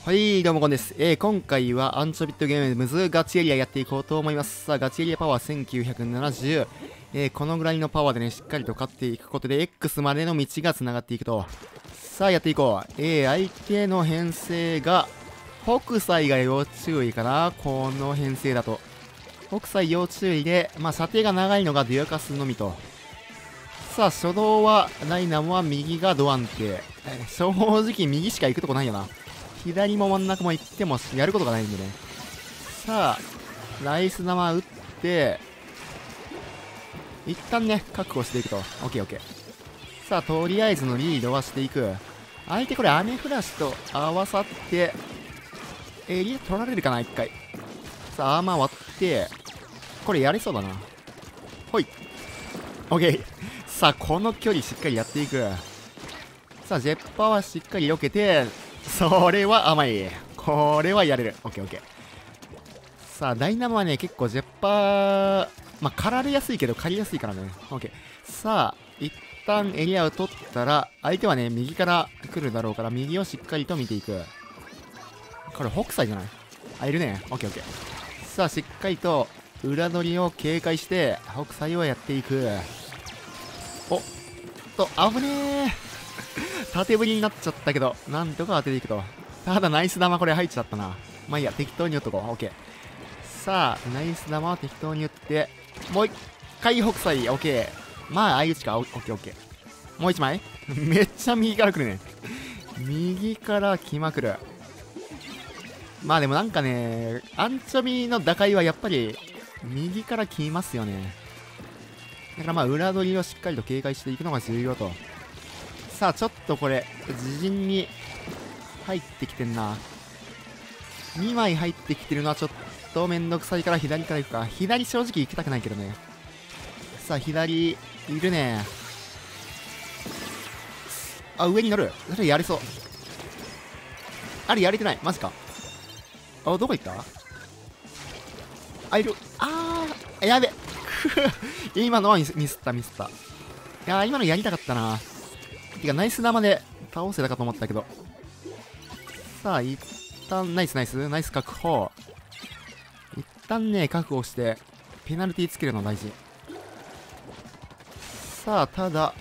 はい、どうもこんです。今回はアンチョビットゲームズガチエリアやっていこうと思います。さあ、ガチエリアパワー1970。このぐらいのパワーでね、しっかりと勝っていくことで、X までの道が繋がっていくと。さあ、やっていこう。相手の編成が、北斎が要注意かな。この編成だと。北斎要注意で、射程が長いのがデュアカスのみと。さあ、初動は、ダイナモは右がド安定。正直右しか行くとこないよな。左も真ん中も行ってもやることがないんでね。さあ、ライス玉打って、一旦ね、確保していくと。オッケーオッケー。さあ、とりあえずのリードはしていく。相手これ、アメフラシと合わさって、エリア取られるかな、一回。さあ、アーマー割って、これやれそうだな。ほい。オッケー。さあ、この距離しっかりやっていく。さあ、ジェッパーはしっかり避けて、それは甘い。これはやれる。オッケーオッケー。さあ、ダイナモはね、結構ジェッパー、狩られやすいけど借りやすいからね。オッケー。さあ、一旦エリアを取ったら、相手はね、右から来るだろうから、右をしっかりと見ていく。これ、北斎じゃない？あ、いるね。オッケーオッケー。さあ、しっかりと、裏取りを警戒して、北斎をやっていく。おっと、危ねー。縦振りになっちゃったけど、なんとか当てていくと。ただナイス玉これ入っちゃったな。まあいいや、適当に打っとこう。オッケー。さあ、ナイス玉は適当に打って、もう一回北斎、オッケー。相打ちか。オッケーオッケー。もう一枚めっちゃ右から来るね。右から来まくる。でもなんかね、アンチョビの打開はやっぱり、右から来ますよね。だから裏取りをしっかりと警戒していくのが重要と。さあ、ちょっとこれ、自陣に入ってきてんな。2枚入ってきてるのはちょっとめんどくさいから左から行くか。左正直行きたくないけどね。さあ、左、いるね。あ、上に乗る。それやれそう。あれ、やれてない。マジか。あ、どこ行った？あ、いる。やべ。今のはミスった。いやー、今のやりたかったな。てか、ナイス玉で倒せたかと思ったけど。さあ、一旦、ナイス確保。一旦ね、確保して、ペナルティつけるの大事。さあ、ただ、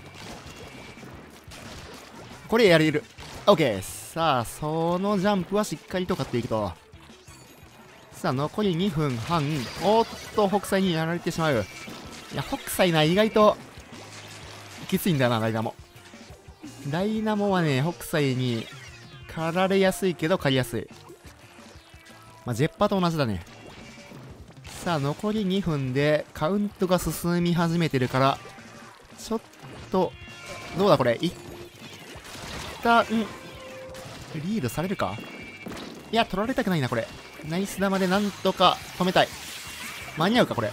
これやれる。OK。さあ、そのジャンプはしっかりと勝っていくと。さあ、残り2分半。おっと、北斎にやられてしまう。いや、北斎な、意外と、きついんだよな、ダイナモ。ダイナモはね、北斎に、狩られやすいけど、狩りやすい。ジェッパーと同じだね。さあ、残り2分で、カウントが進み始めてるから、ちょっと、どうだこれ。一旦、リードされるか？いや、取られたくないな、これ。ナイス玉でなんとか止めたい。間に合うか、これ。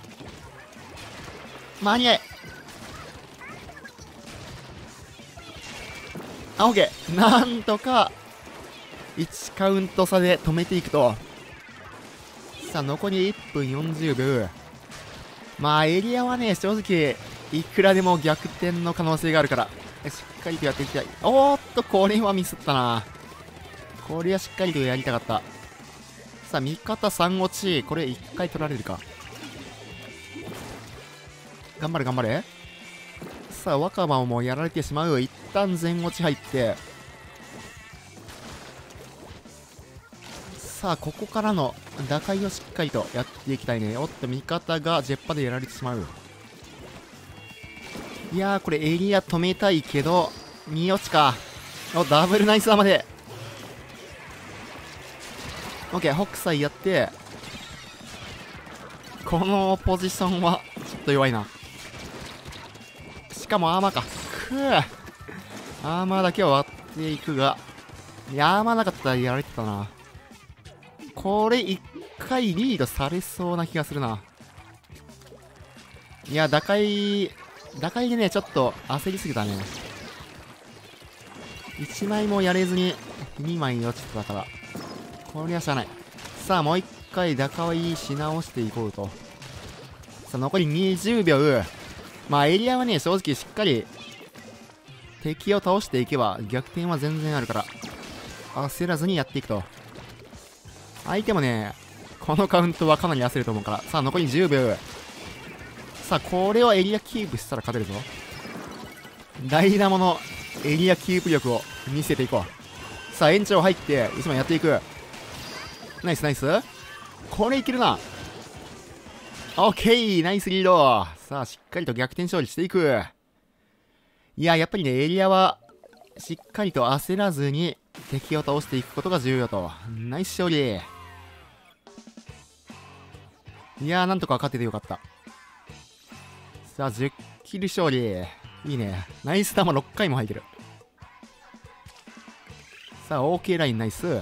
間に合え。オッケー。なんとか、1カウント差で止めていくと。さあ、残り1分40秒。エリアはね、正直、いくらでも逆転の可能性があるから、しっかりとやっていきたい。おーっと、これはミスったな。これはしっかりとやりたかった。さあ、味方3落ち。これ1回取られるか。頑張れ。さあ、若葉もやられてしまう。一旦全落ち入って。さあ、ここからの打開をしっかりとやっていきたいね。おっと、味方がジェッパでやられてしまう。いやー、これエリア止めたいけど、2落ちか。お、ダブルナイス玉で。オッケー、北斎やって、このポジションはちょっと弱いな。しかもアーマーか。アーマーだけは割っていくが、いや、アーマーなかったらやられてたな。これ1回リードされそうな気がするな。いや、打開でね、ちょっと焦りすぎたね。1枚もやれずに2枚落ちてたから。これはしゃあない。さあ、もう1回打開し直していこうと。さあ、残り20秒。エリアはね、正直しっかり敵を倒していけば逆転は全然あるから。 焦らずにやっていくと。相手もね、このカウントはかなり焦ると思うから。さあ、残り10秒。さあ、これをエリアキープしたら勝てるぞ。ダイナモのエリアキープ力を見せていこう。さあ、延長入って、1枚やっていく。ナイスナイス。これいけるな。オッケー、ナイスリード。さあ、しっかりと逆転勝利していく。いや、やっぱりね、エリアは、しっかりと焦らずに敵を倒していくことが重要と。ナイス勝利。いやー、なんとか勝ててよかった。さあ、10キル勝利。いいね。ナイス弾6回も入ってる。さあ、OK ラインナイス。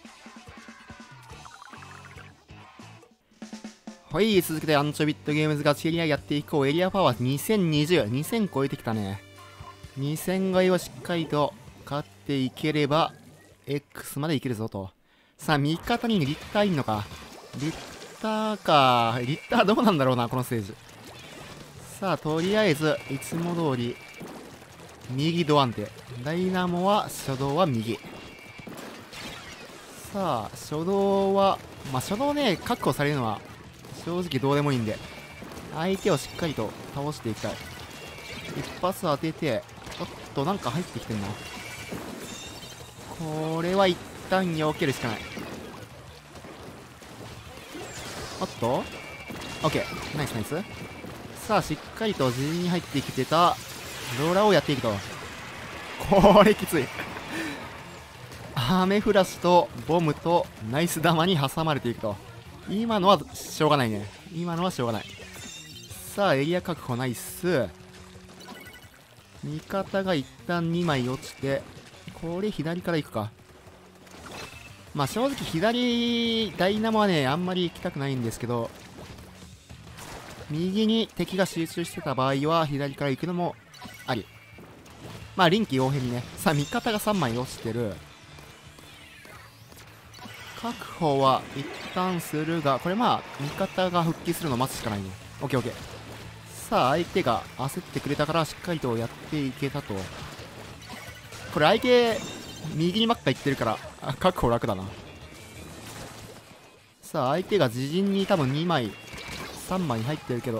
はい、続けてアンチョビットゲームズガチエリアやっていこう。エリアパワー2020。2000超えてきたね。2000超えをしっかりと勝っていければ、X までいけるぞと。さあ、味方にリッターいんのか。リッターか。リッターどうなんだろうな、このステージ。さあ、とりあえず、いつも通り、右ドアンテ。ダイナモは、初動は右。さあ、初動は、まあ、初動ね、確保されるのは、正直どうでもいいんで、相手をしっかりと倒していきたい。一発当てて、おっと、なんか入ってきてんな。これは一旦避けるしかない。おっと ?OK。ナイスナイス。さあ、しっかりと自陣に入ってきてた、ローラーをやっていくと。これきつい。アメフラシとボムとナイス玉に挟まれていくと。今のはしょうがないね。今のはしょうがない。さあ、エリア確保ナイス。味方が一旦2枚落ちて、これ左から行くか。まあ正直左ダイナモはね、あんまり行きたくないんですけど、右に敵が集中してた場合は左から行くのもあり。まあ臨機応変にね。さあ、味方が3枚落ちてる。確保は一旦するが、これまあ味方が復帰するのを待つしかないね。オッケーオッケー。さあ、相手が焦ってくれたからしっかりとやっていけたと。これ相手右にばっか行ってるから確保楽だな。さあ、相手が自陣に多分2枚3枚入ってるけど、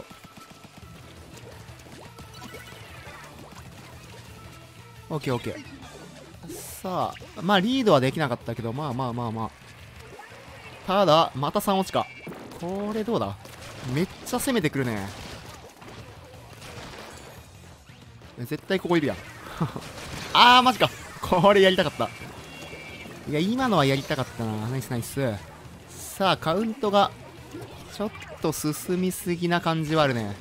オッケーオッケー。さあ、まあリードはできなかったけど、まあまあまあまあ。ただまた3落ちか。これどうだ。めっちゃ攻めてくるね。絶対ここいるやん。あーマジか。これやりたかった。いや、今のはやりたかったな。ナイスナイス。さあ、カウントがちょっと進みすぎな感じはあるね。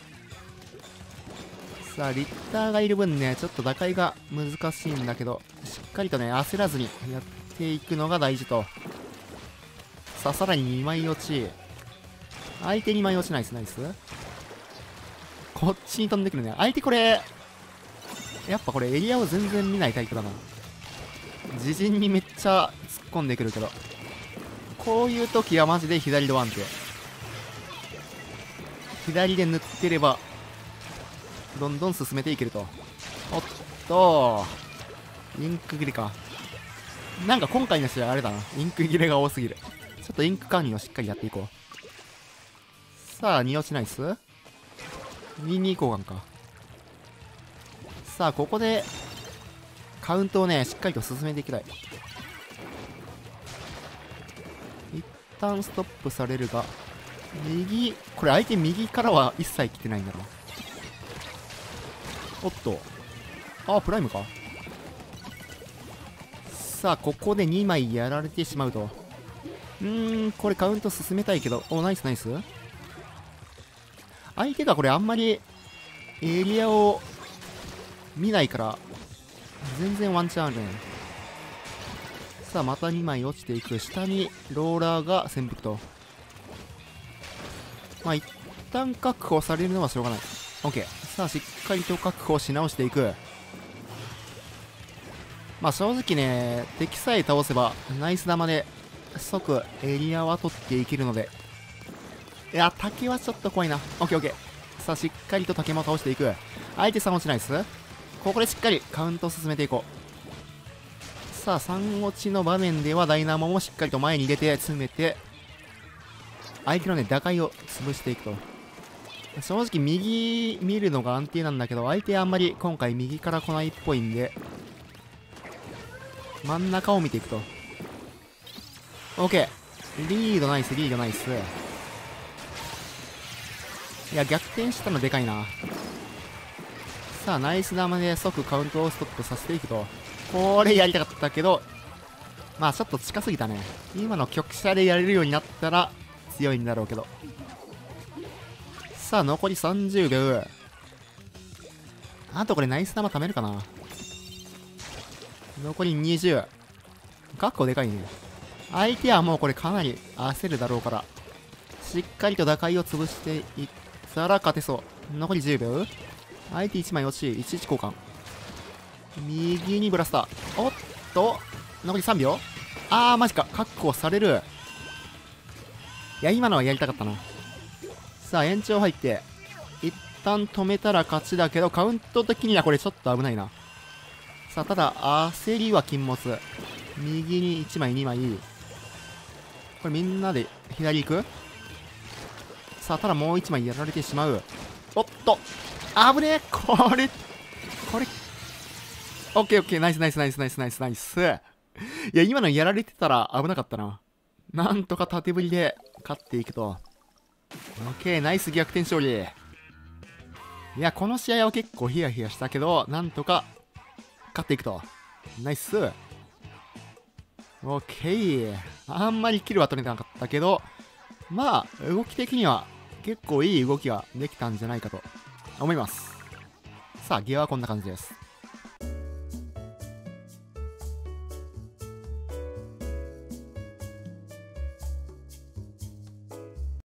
さあ、リッターがいる分ね、ちょっと打開が難しいんだけど、しっかりとね、焦らずにやっていくのが大事と。さあ、さらに2枚落ち。相手2枚落ちナイスナイス。こっちに飛んでくるね。相手これ、やっぱこれエリアを全然見ないタイプだな。自陣にめっちゃ突っ込んでくるけど、こういう時はマジで左ドワンテ。左で塗ってれば、どんどん進めていけると。おっと、インク切れか。なんか今回の試合あれだな。インク切れが多すぎる。ちょっとインク管理をしっかりやっていこう。さあ、2落ちナイス。2に交換か。さあ、ここで、カウントをね、しっかりと進めていきたい。一旦ストップされるが、右、これ相手右からは一切来てないんだろう。おっと。ああ、プライムか。さあ、ここで2枚やられてしまうと。これカウント進めたいけど、お、ナイスナイス。相手がこれあんまりエリアを見ないから、全然ワンチャンあるね。さあ、また2枚落ちていく。下にローラーが潜伏と。まあ、一旦確保されるのはしょうがない。OK。さあ、しっかりと確保し直していく。まあ、正直ね、敵さえ倒せば、ナイス玉で即エリアは取っていけるので。いや、竹はちょっと怖いな。OK。さあ、しっかりと竹も倒していく。相手3落ちナイス。ここでしっかりカウントを進めていこう。 さあ、3落ちの場面ではダイナモもしっかりと前に出て詰めて、相手のね、打開を潰していくと。正直、右見るのが安定なんだけど、相手あんまり今回右から来ないっぽいんで、真ん中を見ていくと。OK。リードナイス、リードナイス。いや、逆転したのでかいな。さあ、ナイス玉で即カウントをストップさせていくと。これやりたかったけど、まあちょっと近すぎたね。今の局舎でやれるようになったら強いんだろうけど。さあ、残り30秒。あとこれナイス玉貯めるかな。残り20。確構でかいね。相手はもうこれかなり焦るだろうから、しっかりと打開を潰していったら勝てそう。残り10秒。相手1枚落ち、11交換。右にブラスター。おっと、残り3秒。あー、マジか。確保される。いや、今のはやりたかったな。さあ、延長入って、一旦止めたら勝ちだけど、カウント的にはこれちょっと危ないな。さあ、ただ、焦りは禁物。右に1枚、2枚。これみんなで左行く。さあ、ただもう1枚やられてしまう。おっと、危ねえ。これ、オッケーオッケー、ナイスナイスナイスナイスナイスナイス。いや、今のやられてたら危なかったな。なんとか縦振りで勝っていくと。オッケー、ナイス逆転勝利。いや、この試合は結構ヒヤヒヤしたけど、なんとか勝っていくと。ナイス。オッケー。あんまりキルは取れなかったけど、まあ、動き的には結構いい動きができたんじゃないかと思います。さあ、ゲアはこんな感じです。